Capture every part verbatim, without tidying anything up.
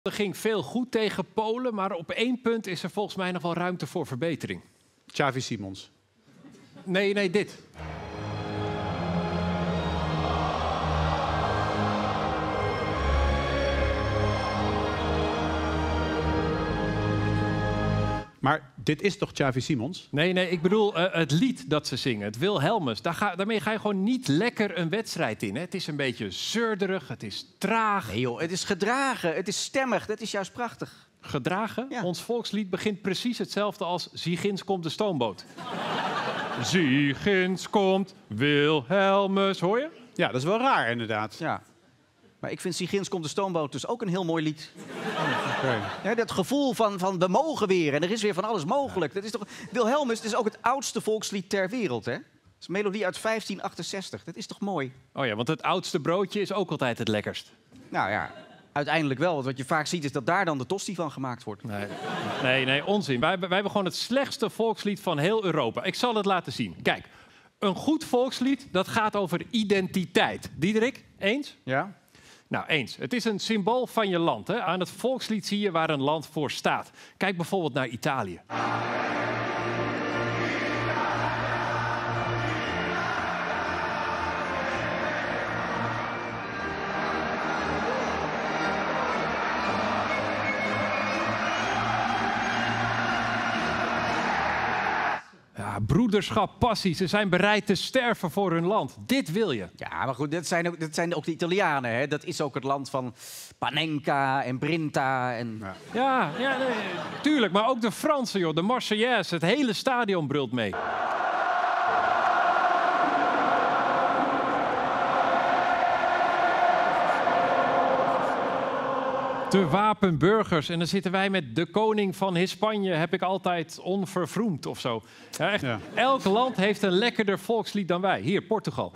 Er ging veel goed tegen Polen, maar op één punt is er volgens mij nog wel ruimte voor verbetering. Xavi Simons. Nee, nee, dit. Maar dit is toch Xavi Simons? Nee, nee, ik bedoel uh, het lied dat ze zingen, het Wilhelmus. Daar ga, daarmee ga je gewoon niet lekker een wedstrijd in. Hè? Het is een beetje zeurderig, het is traag. Nee joh, het is gedragen, het is stemmig, dat is juist prachtig. Gedragen? Ja. Ons volkslied begint precies hetzelfde als Ziegins komt de stoomboot. Ziegins komt Wilhelmus, hoor je? Ja, dat is wel raar inderdaad. Ja. Maar ik vind Ziegins komt de stoomboot dus ook een heel mooi lied. Okay. Ja, dat gevoel van, van we mogen weer en er is weer van alles mogelijk. Dat is toch, Wilhelmus, het is ook het oudste volkslied ter wereld, hè? Het is een melodie uit vijftien achtenzestig. Dat is toch mooi? Oh ja, want het oudste broodje is ook altijd het lekkerst. Nou ja, uiteindelijk wel. Want wat je vaak ziet is dat daar dan de tosti van gemaakt wordt. Nee, nee, nee onzin. Wij, wij hebben gewoon het slechtste volkslied van heel Europa. Ik zal het laten zien. Kijk, een goed volkslied, dat gaat over identiteit. Diederik, eens? Ja? Nou, eens. Het is een symbool van je land. Hè? Aan het volkslied zie je waar een land voor staat. Kijk bijvoorbeeld naar Italië. Ja, broederschap, passie. Ze zijn bereid te sterven voor hun land. Dit wil je. Ja, maar goed, dat zijn ook, dat zijn ook de Italianen. Hè? Dat is ook het land van Panenka en Brinta. En... Ja. Ja, ja nee, tuurlijk. Maar ook de Fransen, joh. De Marseillaise. Het hele stadion brult mee. De wapenburgers. En dan zitten wij met de koning van Hispanje. Heb ik altijd onvervroemd of zo. Ja, echt, Ja. Elk land heeft een lekkerder volkslied dan wij. Hier, Portugal.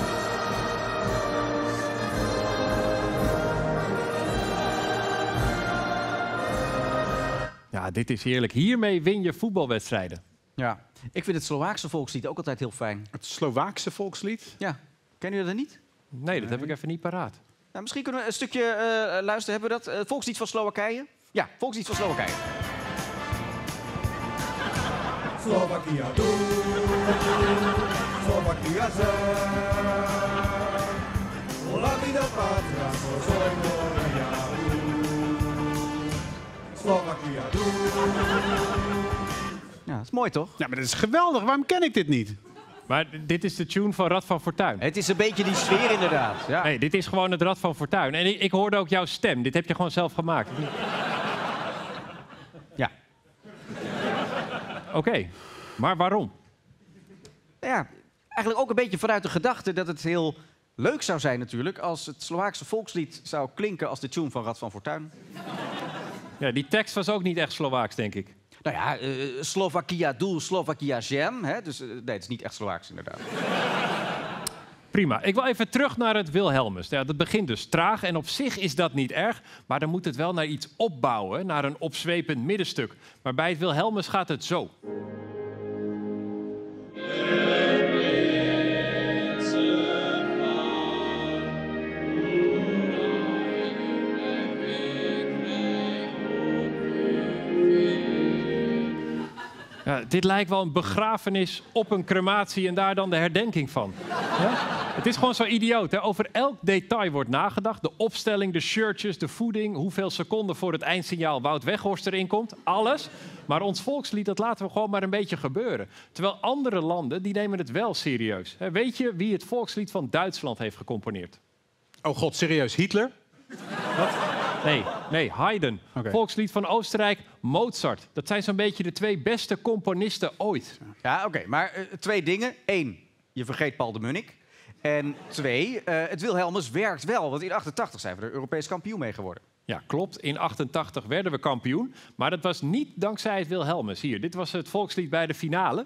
Ja, dit is heerlijk. Hiermee win je voetbalwedstrijden. Ja. Ik vind het Slovaakse volkslied ook altijd heel fijn. Het Slovaakse volkslied. Ja. Kennen jullie dat niet? Nee, dat heb ik even niet paraat. Nou, misschien kunnen we een stukje uh, luisteren. Hebben we dat? Uh, volkslied van Slowakije? Ja, volkslied van Slowakije. Slovakia doe, Slovakia zijn. La vida patria, Slovakia Slovakia doe. Ja, dat is mooi toch? Ja, maar dat is geweldig. Waarom ken ik dit niet? Maar dit is de tune van Rad van Fortuin. Het is een beetje die sfeer inderdaad. Ja. Nee, dit is gewoon het Rad van Fortuin. En ik, ik hoorde ook jouw stem. Dit heb je gewoon zelf gemaakt. Ja. Oké, okay. Maar waarom? Ja, eigenlijk ook een beetje vanuit de gedachte dat het heel leuk zou zijn natuurlijk als het Slovaakse volkslied zou klinken als de tune van Rad van Fortuin. Ja, die tekst was ook niet echt Slovaaks, denk ik. Nou ja, uh, Slovakia doel, Slovakia jam. Hè? Dus uh, nee, het is niet echt Slovaaks inderdaad. Prima. Ik wil even terug naar het Wilhelmus. Ja, dat begint dus traag en op zich is dat niet erg. Maar dan moet het wel naar iets opbouwen, naar een opzwepend middenstuk. Maar bij het Wilhelmus gaat het zo. Ja, dit lijkt wel een begrafenis op een crematie en daar dan de herdenking van. Ja? Het is gewoon zo idioot. Hè? Over elk detail wordt nagedacht. De opstelling, de shirtjes, de voeding, hoeveel seconden voor het eindsignaal Wout Weghorst erin komt. Alles. Maar ons volkslied, dat laten we gewoon maar een beetje gebeuren. Terwijl andere landen, die nemen het wel serieus. Hè? Weet je wie het volkslied van Duitsland heeft gecomponeerd? Oh god, serieus. Hitler? Wat? Nee, nee, Haydn. Okay. Volkslied van Oostenrijk, Mozart. Dat zijn zo'n beetje de twee beste componisten ooit. Ja, oké. Okay, maar uh, twee dingen. Eén, je vergeet Paul de Munnik. En twee, uh, het Wilhelmus werkt wel. Want in achtentachtig zijn we er Europees kampioen mee geworden. Ja, klopt. In achtentachtig werden we kampioen. Maar dat was niet dankzij het Wilhelmus. Hier, dit was het volkslied bij de finale.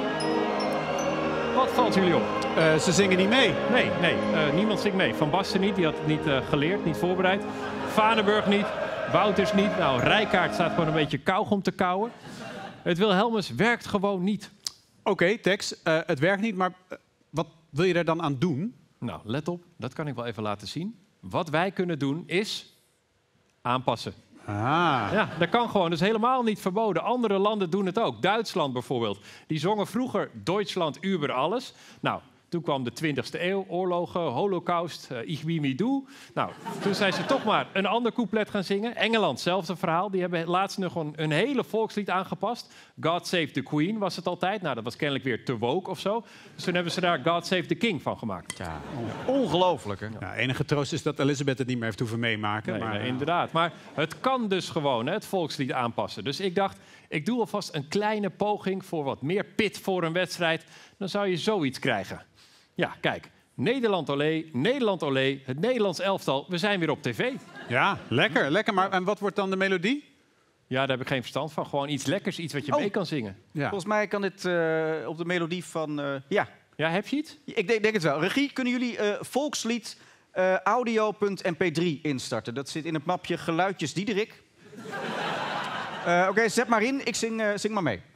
Wat valt jullie op? Uh, ze zingen niet mee. Nee, nee. Uh, niemand zingt mee. Van Basten niet, die had het niet uh, geleerd, niet voorbereid. Vanenburg niet. Wouters niet. Nou, Rijkaard staat gewoon een beetje kauwgom te kauwen. Het Wilhelmus werkt gewoon niet. Oké, okay, Tex, uh, het werkt niet, maar uh, wat wil je er dan aan doen? Nou, let op. Dat kan ik wel even laten zien. Wat wij kunnen doen is Aanpassen. Ah. Ja, dat kan gewoon. Dat is helemaal niet verboden. Andere landen doen het ook. Duitsland bijvoorbeeld. Die zongen vroeger Deutschland über alles. Nou, toen kwam de twintigste eeuw, oorlogen, holocaust, uh, ich wie mich du. Nou, toen zijn ze toch maar een ander couplet gaan zingen. Engeland, hetzelfde verhaal. Die hebben laatst nog een, een hele volkslied aangepast. God Save the Queen was het altijd. Nou, dat was kennelijk weer te woke of zo. Dus toen hebben ze daar God Save the King van gemaakt. Ja, ongelooflijk, hè? Ja, enige troost is dat Elizabeth het niet meer heeft hoeven meemaken. Nee, maar, nee, uh, inderdaad. Maar het kan dus gewoon, hè, het volkslied aanpassen. Dus ik dacht, ik doe alvast een kleine poging voor wat meer pit voor een wedstrijd. Dan zou je zoiets krijgen. Ja, kijk. Nederland olé, Nederland olé, het Nederlands elftal. We zijn weer op tv. Ja, lekker, lekker. Maar en wat wordt dan de melodie? Ja, daar heb ik geen verstand van. Gewoon iets lekkers, iets wat je Oh. mee kan zingen. Ja. Volgens mij kan dit uh, op de melodie van... Uh, ja, Ja, heb je iets? ik denk, denk het wel. Regie, kunnen jullie uh, volkslied uh, audio punt m p drie instarten? Dat zit in het mapje Geluidjes Diederik. uh, Oké, okay, zet maar in. Ik zing, uh, zing maar mee.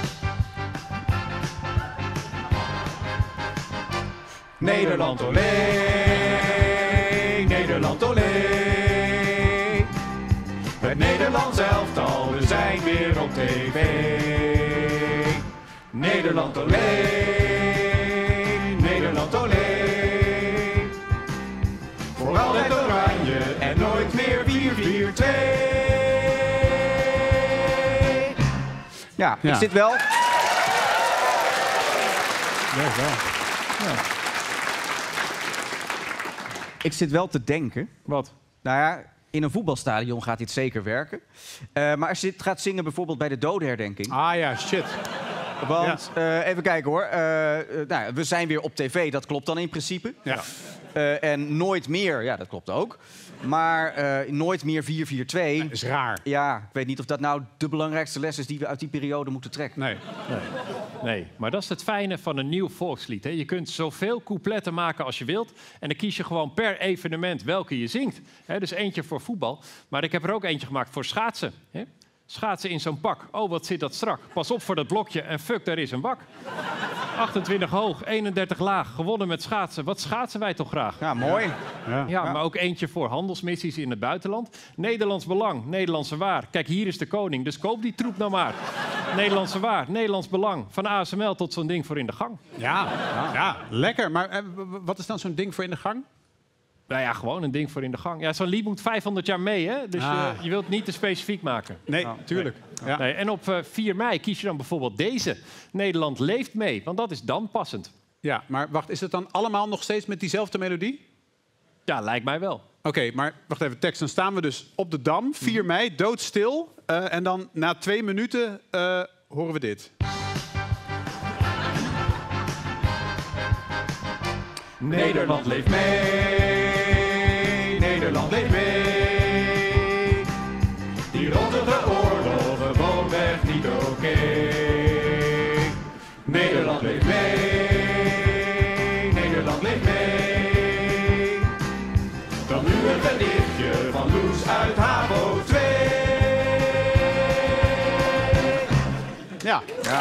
Nederland olé, Nederland olé. Het Nederlands elftal, we zijn weer op tv. Nederland olé, Nederland olé. Voor altijd oranje en nooit meer vier vier twee. Ja, Ja. ik zit wel... Ja, wel. Ik zit wel te denken... Wat? Nou ja, in een voetbalstadion gaat dit zeker werken. Uh, maar als je dit gaat zingen bijvoorbeeld bij de dodenherdenking... Ah ja, shit. Want, uh, even kijken hoor. Uh, uh, nou, we zijn weer op tv, dat klopt dan in principe. Ja. Uh, en nooit meer, ja, dat klopt ook. Maar uh, nooit meer vier vier twee. Dat is raar. Ja, ik weet niet of dat nou de belangrijkste les is die we uit die periode moeten trekken. Nee. Nee, maar dat is het fijne van een nieuw volkslied. Hè. Je kunt zoveel coupletten maken als je wilt. En dan kies je gewoon per evenement welke je zingt. Hè, dus eentje voor voetbal. Maar ik heb er ook eentje gemaakt voor schaatsen. Hè. Schaatsen in zo'n pak. Oh, wat zit dat strak. Pas op voor dat blokje en fuck, daar is een bak. achtentwintig hoog, eenendertig laag. Gewonnen met schaatsen. Wat schaatsen wij toch graag? Ja, mooi. Ja. Ja, maar ook eentje voor handelsmissies in het buitenland. Nederlands belang, Nederlandse waar. Kijk, hier is de koning, dus koop die troep nou maar. Nederlandse waar, Nederlands belang. Van A S M L tot zo'n ding voor in de gang. Ja, ja, lekker. Maar eh, w- w- wat is dan zo'n ding voor in de gang? Nou ja, gewoon een ding voor in de gang. Ja, zo'n lied moet vijfhonderd jaar mee, hè? Dus Ah. je, je wilt het niet te specifiek maken. Nee, tuurlijk. Ja. Nee, en op uh, vier mei kies je dan bijvoorbeeld deze. Nederland leeft mee, want dat is dan passend. ja, maar wacht, is het dan allemaal nog steeds met diezelfde melodie? Ja, lijkt mij wel. Oké, maar wacht even, tekst. Dan staan we dus op de Dam, vier mei, doodstil. Uh, en dan na twee minuten uh, horen we dit. Nederland leeft mee, Nederland leeft mee. Die rottige oorlog gewoonweg niet oké. Nederland leeft mee, Nederland leeft mee. Dan nu een gedichtje van Loes uit HAVO twee. Ja. Ja.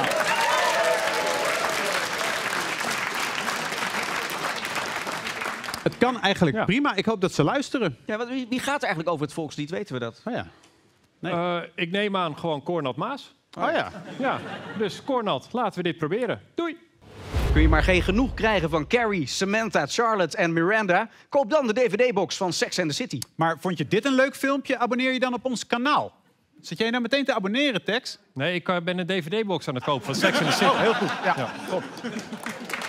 Het kan eigenlijk Ja. prima. Ik hoop dat ze luisteren. Ja, wat, wie, wie gaat er eigenlijk over het volkslied, weten we dat? Oh ja. Nee. Uh, ik neem aan gewoon Cornat Maas. Oh ja. Ja, dus Cornat, laten we dit proberen. Doei! Kun je maar geen genoeg krijgen van Carrie, Samantha, Charlotte en Miranda? Koop dan de D V D-box van Sex and the City. Maar vond je dit een leuk filmpje? Abonneer je dan op ons kanaal. Zit jij nou meteen te abonneren, Tex? Nee, ik uh, ben een D V D-box aan het kopen van Sex and the City. Heel goed. Ja. Ja, top.